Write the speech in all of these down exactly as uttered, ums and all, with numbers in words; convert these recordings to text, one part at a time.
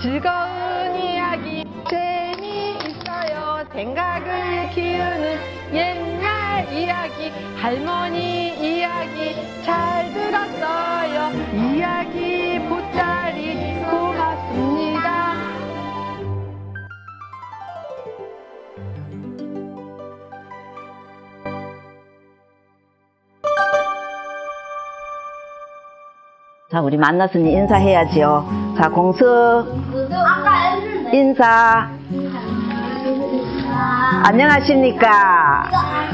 즐거운 이야기 재미있어요. 생각을 키우는 옛날 이야기, 할머니 이야기 잘 들었어요. 이야기 보따리 고맙습니다. 자, 우리 만났으니 인사해야지요. 자, 공수 인사. 안녕하십니까?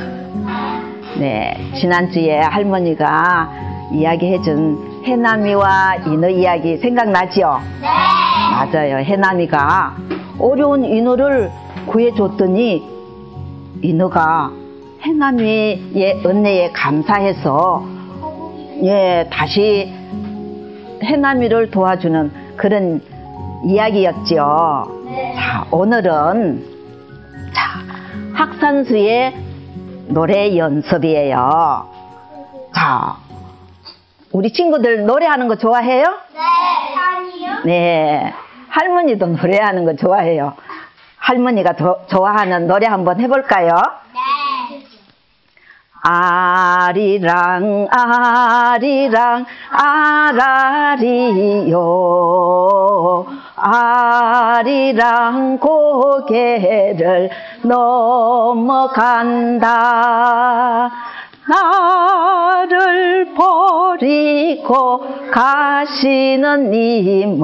네, 지난주에 할머니가 이야기해준 해남이와 인어 이야기 생각나지요? 네. 맞아요. 해남이가 어려운 인어를 구해줬더니 인어가 해남이의 은혜에 감사해서 예, 다시 해남이를 도와주는 그런 이야기였죠. 네. 자, 오늘은 자, 학산수의 노래 연습이에요. 자, 우리 친구들 노래하는 거 좋아해요? 네. 아니요. 네, 할머니도 노래하는 거 좋아해요. 할머니가 도, 좋아하는 노래 한번 해볼까요? 네. 아리랑 아리랑 아라리요, 아리랑 고개를 넘어간다. 나를 버리고 가시는 님은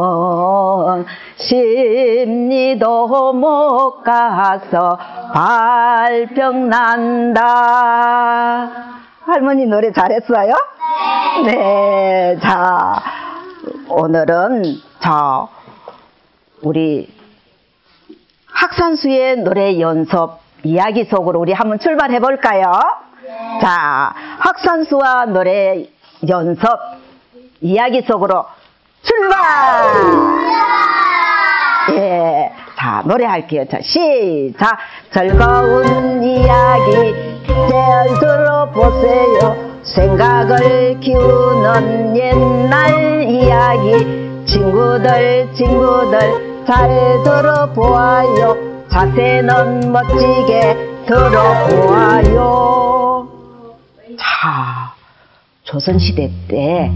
십리도 못 가서 발병 난다. 할머니 노래 잘했어요? 네. 네. 자, 오늘은 자, 우리 학산수의 노래 연습 이야기 속으로 우리 한번 출발해 볼까요? 네. 자, 학산수와 노래 연습 이야기 속으로 출발! 예, 자, 노래할게요. 자, 시작! 즐거운 이야기 잘 들어보세요. 생각을 키우는 옛날 이야기, 친구들 친구들 잘 들어보아요. 자세는 멋지게 들어보아요. 자, 조선시대 때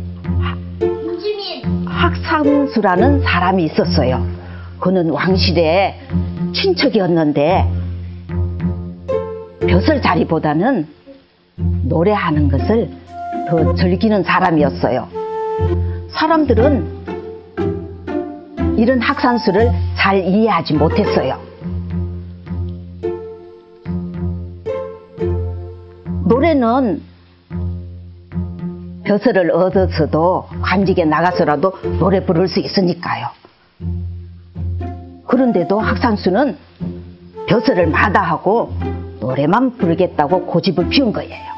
학산수라는 사람이 있었어요. 그는 왕실의 친척이었는데 벼슬자리보다는 노래하는 것을 더 즐기는 사람이었어요. 사람들은 이런 학산수를 잘 이해하지 못했어요. 노래는 벼슬을 얻어서도 관직에 나가서라도 노래 부를 수 있으니까요. 그런데도 학산수는 벼슬을 마다하고 노래만 부르겠다고 고집을 피운 거예요.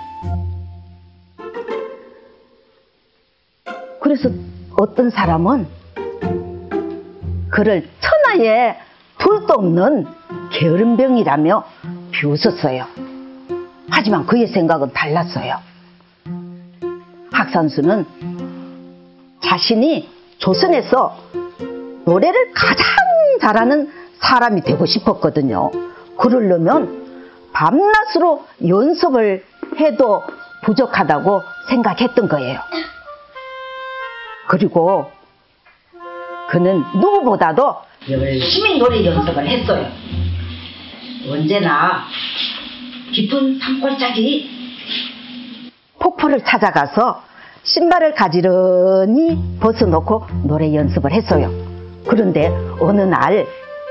그래서 어떤 사람은 그를 천하에 둘도 없는 게으름병이라며 비웃었어요. 하지만 그의 생각은 달랐어요. 학산수는 자신이 조선에서 노래를 가장 잘하는 사람이 되고 싶었거든요. 그러려면 밤낮으로 연습을 해도 부족하다고 생각했던 거예요. 그리고 그는 누구보다도 열심히 노래 연습을 했어요. 언제나 깊은 산골짜기 폭포를 찾아가서 신발을 가지런히 벗어놓고 노래 연습을 했어요. 그런데 어느 날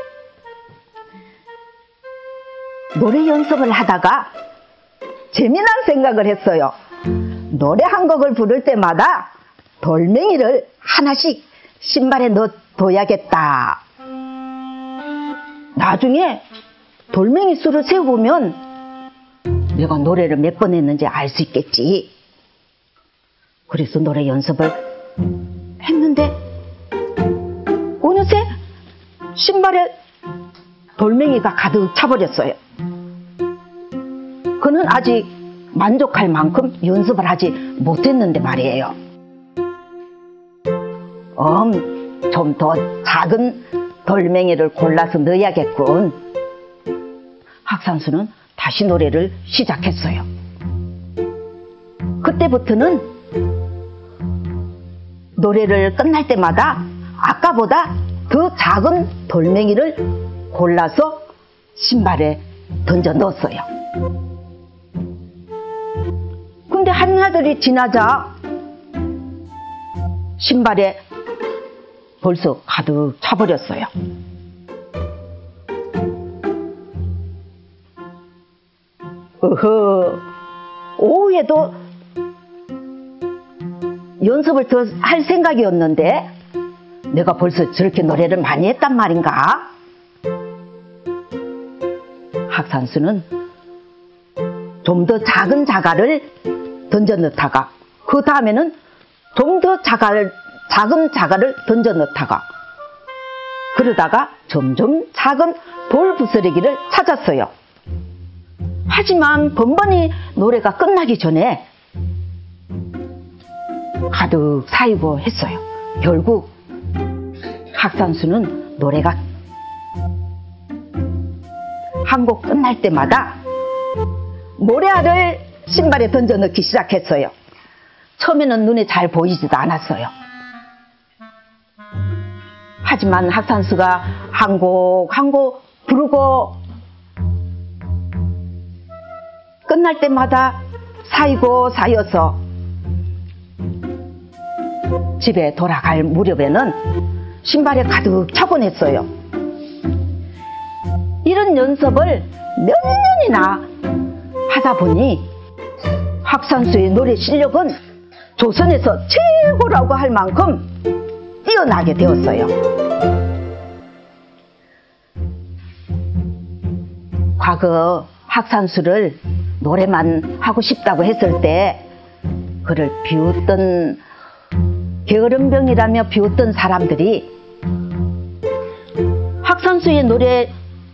노래 연습을 하다가 재미난 생각을 했어요. 노래 한 곡을 부를 때마다 돌멩이를 하나씩 신발에 넣어둬야겠다. 나중에 돌멩이 수를 세어보면 내가 노래를 몇 번 했는지 알 수 있겠지. 그래서 노래 연습을 했는데 어느새 신발에 돌멩이가 가득 차버렸어요. 그는 아직 만족할 만큼 연습을 하지 못했는데 말이에요. 음, 좀 더 작은 돌멩이를 골라서 넣어야겠군. 학산수는 다시 노래를 시작했어요. 그때부터는 노래를 끝날 때마다 아까보다 더 작은 돌멩이를 골라서 신발에 던져 넣었어요. 근데 한나절이 지나자 신발에 벌써 가득 차버렸어요. 어허, 오후에도 연습을 더 할 생각이었는데 내가 벌써 저렇게 노래를 많이 했단 말인가? 학산수는 좀 더 작은 자갈을 던져 넣다가 그 다음에는 좀 더 자갈, 작은 자갈을 던져 넣다가 그러다가 점점 작은 돌 부스러기를 찾았어요. 하지만 번번이 노래가 끝나기 전에 가득 쌓이고 했어요. 결국 학산수는 노래가 한 곡 끝날 때마다 모래알을 신발에 던져 넣기 시작했어요. 처음에는 눈에 잘 보이지도 않았어요. 하지만 학산수가 한 곡 한 곡 부르고 끝날 때마다 쌓이고 쌓여서 집에 돌아갈 무렵에는 신발에 가득 차곤 했어요. 이런 연습을 몇 년이나 하다 보니 학산수의 노래 실력은 조선에서 최고라고 할 만큼 뛰어나게 되었어요. 과거 학산수를 노래만 하고 싶다고 했을 때 그를 비웃던 게으름병이라며 비웃던 사람들이 학산수의 노래를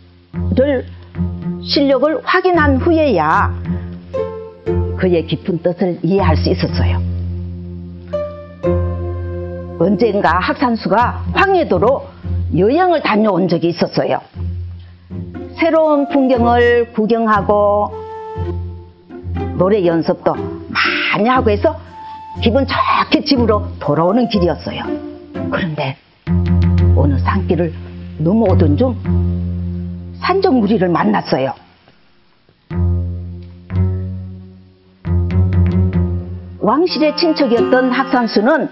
실력을 확인한 후에야 그의 깊은 뜻을 이해할 수 있었어요. 언젠가 학산수가 황해도로 여행을 다녀온 적이 있었어요. 새로운 풍경을 구경하고 노래 연습도 많이 하고 해서 기분 좋게 집으로 돌아오는 길이었어요. 그런데 어느 산길을 넘어오던 중 산적무리를 만났어요. 왕실의 친척이었던 학산수는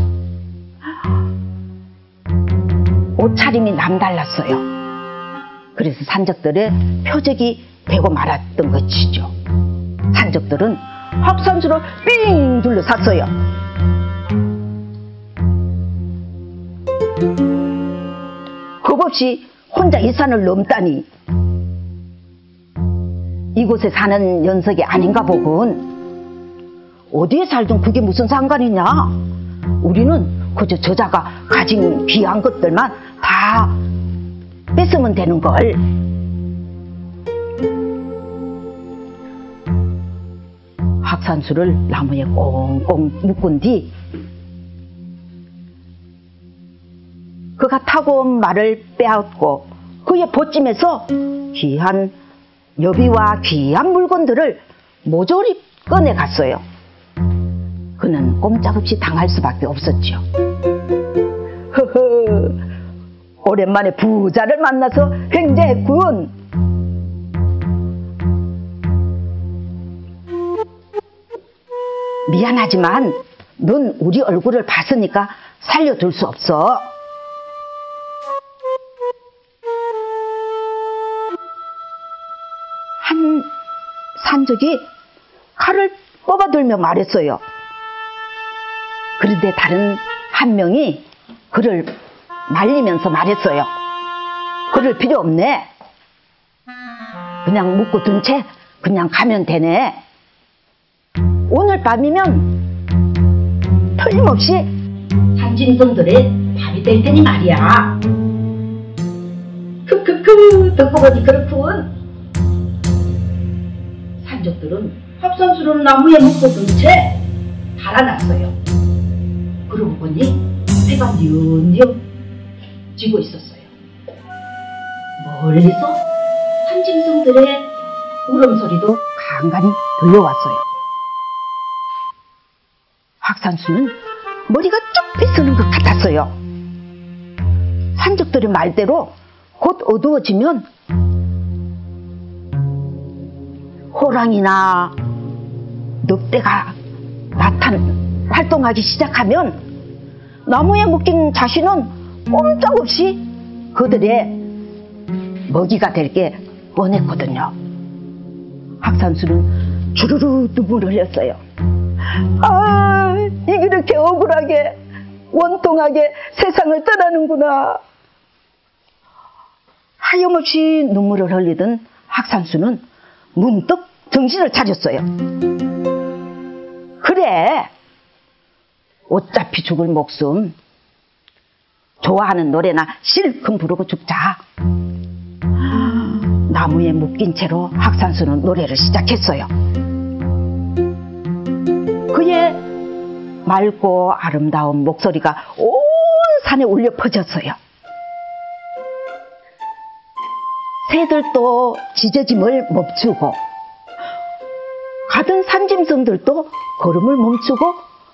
옷차림이 남달랐어요. 그래서 산적들의 표적이 되고 말았던 것이죠. 산적들은 학산수를 삥 둘러쌌어요. 겁없이 혼자 이 산을 넘다니 이곳에 사는 녀석이 아닌가 보군. 어디에 살든 그게 무슨 상관이냐? 우리는 그저 저자가 가진 귀한 것들만 다 뺏으면 되는걸. 학산수를 나무에 꽁꽁 묶은 뒤 그가 타고 온 말을 빼앗고 그의 보찜에서 귀한 여비와 귀한 물건들을 모조리 꺼내갔어요. 그는 꼼짝없이 당할 수밖에 없었죠. 허허, 오랜만에 부자를 만나서 횡재했군. 미안하지만 넌 우리 얼굴을 봤으니까 살려둘 수 없어. 한 산적이 칼을 뽑아들며 말했어요. 그런데 다른 한 명이 그를 말리면서 말했어요. 그럴 필요 없네. 그냥 묶고 둔 채 그냥 가면 되네. 오늘 밤이면 틀림없이 산짐승들의 밥이 될 테니 말이야. 크크크, 듣고 보니 그렇군. 산적들은 학산수를 나무에 묶어둔 채 달아났어요. 그러고 보니 해가 뉘엿뉘엿 지고 있었어요. 멀리서 산짐승들의 울음소리도 간간히 들려왔어요. 학산수는 머리가 쭉 빗서는 것 같았어요. 산적들의 말대로 곧 어두워지면 호랑이나 늑대가 나타나 활동하기 시작하면 나무에 묶인 자신은 꼼짝없이 그들의 먹이가 될 게 뻔했거든요. 학산수는 주르르 눈물을 흘렸어요. 아, 이렇게 억울하게 원통하게 세상을 떠나는구나. 하염없이 눈물을 흘리던 학산수는 문득 정신을 차렸어요. 그래, 어차피 죽을 목숨 좋아하는 노래나 실컷 부르고 죽자. 나무에 묶인 채로 학산수는 노래를 시작했어요. 그의 맑고 아름다운 목소리가 온 산에 울려 퍼졌어요. 새들도 짖어짐을 멈추고 가던 산짐승들도 걸음을 멈추고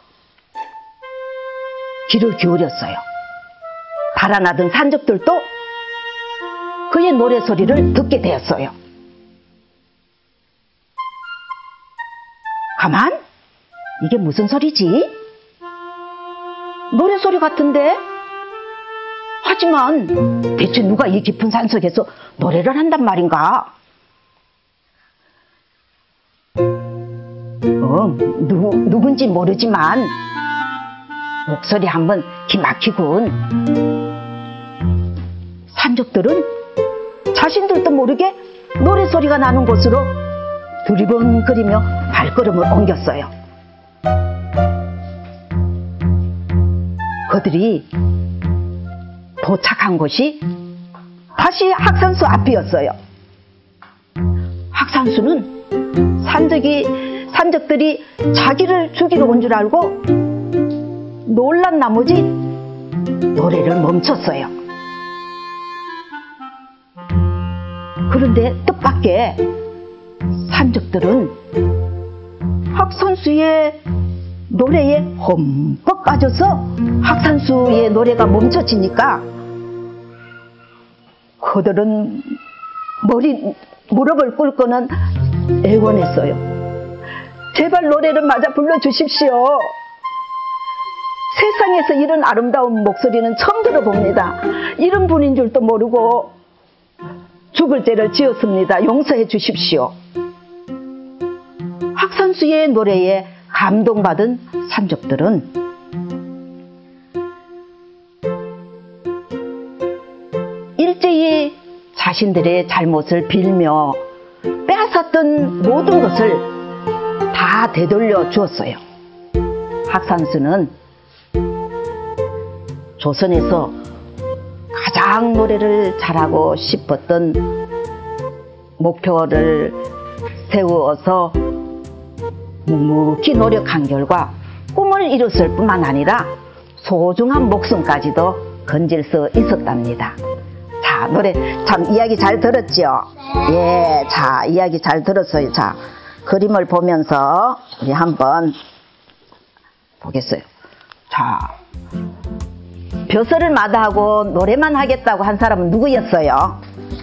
귀를 기울였어요. 달아나던 산적들도 그의 노래소리를 듣게 되었어요. 가만? 이게 무슨 소리지? 노래소리 같은데? 하지만 대체 누가 이 깊은 산속에서 노래를 한단 말인가? 어, 누, 누군지 모르지만 목소리 한번 기막히군. 산적들은 자신들도 모르게 노래소리가 나는 곳으로 두리번거리며 발걸음을 옮겼어요. 그들이 도착한 곳이 다시 학산수 앞이었어요. 학산수는 산적이, 산적들이 자기를 죽이러 온 줄 알고 놀란 나머지 노래를 멈췄어요. 그런데 뜻밖의 산적들은 학산수의 노래에 흠뻑 빠져서 학산수의 노래가 멈춰지니까 그들은 머리, 무릎을 꿇고는 애원했어요. 제발 노래를 맞아 불러주십시오. 세상에서 이런 아름다운 목소리는 처음 들어봅니다. 이런 분인 줄도 모르고 죽을 죄를 지었습니다. 용서해 주십시오. 학산수의 노래에 감동받은 산적들은 일제히 자신들의 잘못을 빌며 빼앗았던 모든 것을 다 되돌려 주었어요. 학산수는 조선에서 가장 노래를 잘하고 싶었던 목표를 세워서 묵묵히 노력한 결과 꿈을 이뤘을 뿐만 아니라 소중한 목숨까지도 건질 수 있었답니다. 자, 노래 참 이야기 잘 들었죠? 예, 자, 이야기 잘 들었어요. 자, 그림을 보면서 우리 한번 보겠어요. 자, 벼슬을 마다하고 노래만 하겠다고 한 사람은 누구였어요?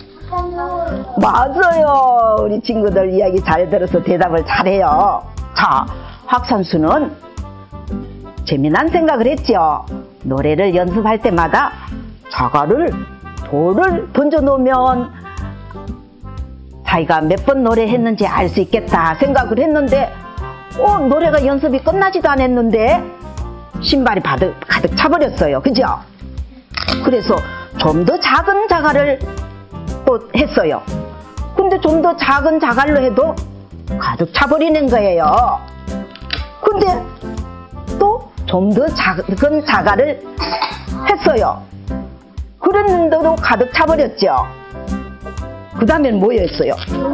맞아요. 우리 친구들 이야기 잘 들어서 대답을 잘해요. 자, 학산수는 재미난 생각을 했죠. 노래를 연습할 때마다 자갈을 돌을 던져 놓으면 자기가 몇 번 노래했는지 알 수 있겠다 생각을 했는데 어, 노래가 연습이 끝나지도 않았는데 신발이 가득, 가득 차버렸어요. 그죠? 그래서 좀 더 작은 자갈을 또 했어요. 근데 좀 더 작은 자갈로 해도 가득 차버리는 거예요. 근데 또 좀 더 작은 자갈을 했어요. 그랬는데도 가득 차버렸죠. 그 다음엔 뭐였어요?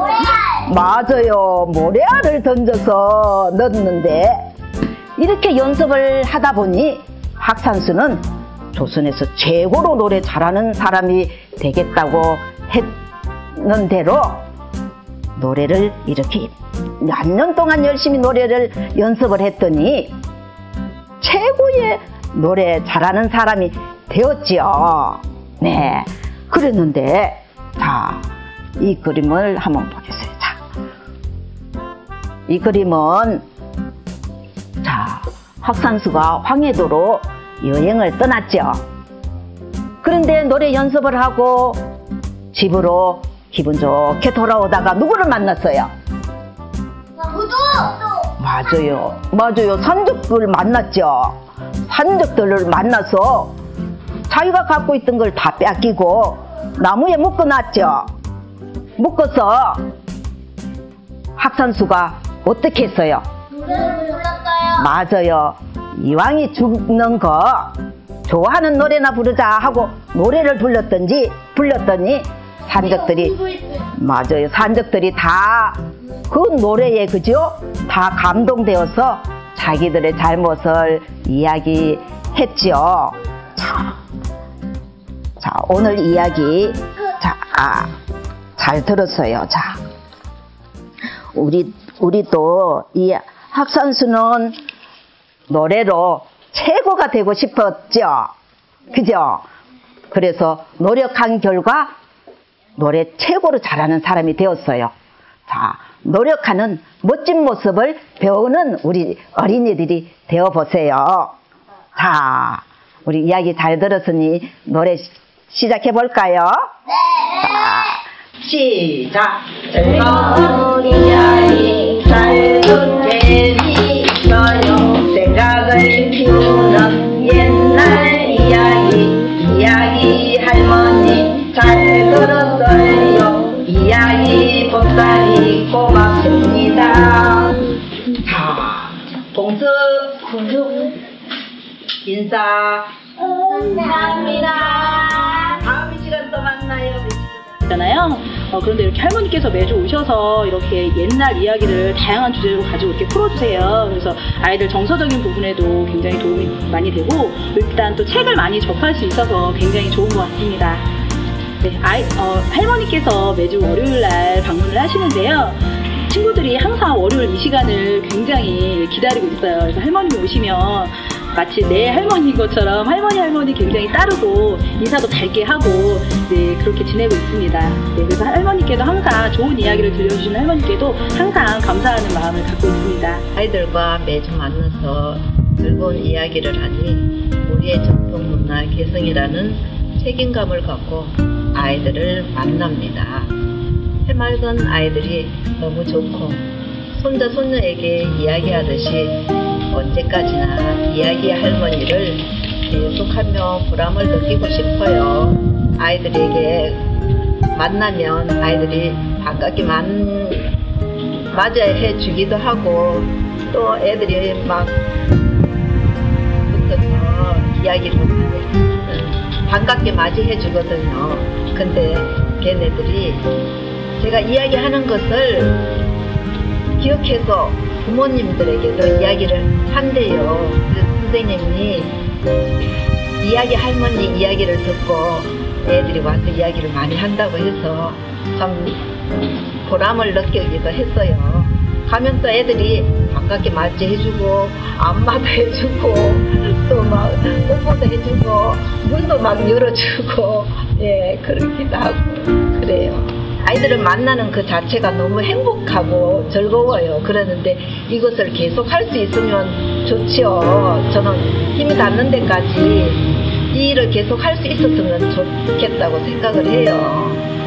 맞아요. 모래알을 던져서 넣었는데 이렇게 연습을 하다 보니 학산수는 조선에서 최고로 노래 잘하는 사람이 되겠다고 했는 대로 노래를 이렇게 몇 년 동안 열심히 노래를 연습을 했더니 최고의 노래 잘하는 사람이 되었지요. 네, 그랬는데 자, 이 그림을 한번 보겠어요. 자, 이 그림은 자, 학산수가 황해도로 여행을 떠났죠. 그런데 노래 연습을 하고 집으로 기분 좋게 돌아오다가 누구를 만났어요? 구두. 맞아요. 맞아요. 산적들을 만났죠. 산적들을 만나서 자기가 갖고 있던 걸 다 뺏기고 나무에 묶어놨죠. 묶어서 학산수가 어떻게 했어요? 노래를 불렀어요. 맞아요. 이왕이 죽는 거 좋아하는 노래나 부르자 하고 노래를 불렀던지 불렀더니 산적들이 맞아요. 산적들이 다 그 노래에 그죠? 다 감동되어서 자기들의 잘못을 이야기했죠. 자, 자 오늘 이야기 자, 아, 잘 들었어요. 자, 우리 우리도 이 학산수는 노래로 최고가 되고 싶었죠. 그죠? 그래서 노력한 결과 노래 최고로 잘하는 사람이 되었어요. 자, 노력하는 멋진 모습을 배우는 우리 어린이들이 되어보세요. 자, 우리 이야기 잘 들었으니 노래 시, 시작해 볼까요? 네. 자, 시작! 즐거운 이야기 잘 듣게 있어요. 생각을 키우는 옛날 이야기 이야기 할머니 잘 들었어요. 이야기 보따리 고맙습니다. 자, 봉수 구독 인사 감사합니다. 다음 이 시간 또 만나요. 잖아요. 어, 그런데 이렇게 할머니께서 매주 오셔서 이렇게 옛날 이야기를 다양한 주제로 가지고 이렇게 풀어주세요. 그래서 아이들 정서적인 부분에도 굉장히 도움이 많이 되고 일단 또 책을 많이 접할 수 있어서 굉장히 좋은 것 같습니다. 네, 아이, 어, 할머니께서 매주 월요일날 방문을 하시는데요. 친구들이 항상 월요일 이 시간을 굉장히 기다리고 있어요. 그래서 할머님이 오시면 마치 내 할머니인 것처럼 할머니 할머니 굉장히 따르고 인사도 밝게 하고 네, 그렇게 지내고 있습니다. 네, 그래서 할머니께도 항상 좋은 이야기를 들려주시는 할머니께도 항상 감사하는 마음을 갖고 있습니다. 아이들과 매주 만나서 즐거운 이야기를 하니 우리의 전통 문화 개성이라는 책임감을 갖고 아이들을 만납니다. 해맑은 아이들이 너무 좋고 손자 손녀에게 이야기하듯이 언제까지나 이야기 할머니를 계속하며 보람을 느끼고 싶어요. 아이들에게 만나면 아이들이 반갑게 만, 맞이해 주기도 하고 또 애들이 막 붙어서 이야기를 반갑게 맞이해 주거든요. 근데 걔네들이 제가 이야기하는 것을 기억해서 부모님들에게도 이야기를 한대요. 그래서 선생님이 이야기 할머니 이야기를 듣고 애들이 와서 이야기를 많이 한다고 해서 참 보람을 느끼기도 했어요. 가면 또 애들이 반갑게 맞이해주고 안마도 해주고 또 막 뽀뽀도 해주고 문도 막 열어주고 예 그러기도 하고 그래요. 아이들을 만나는 그 자체가 너무 행복하고 즐거워요. 그러는데 이것을 계속 할 수 있으면 좋지요. 저는 힘이 닿는 데까지 이 일을 계속 할 수 있었으면 좋겠다고 생각을 해요.